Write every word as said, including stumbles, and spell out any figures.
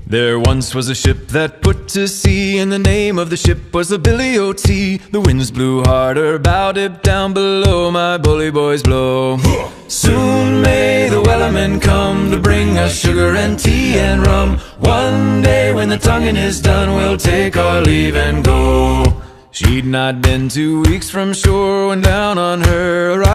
There once was a ship that put to sea, and the name of the ship was the Billy O T. The winds blew harder, bowed it down below, my bully boys blow. Soon may the wellerman come to bring us sugar and tea and rum. One day when the tonguing is done, we'll take our leave and go. She'd not been two weeks from shore when down on her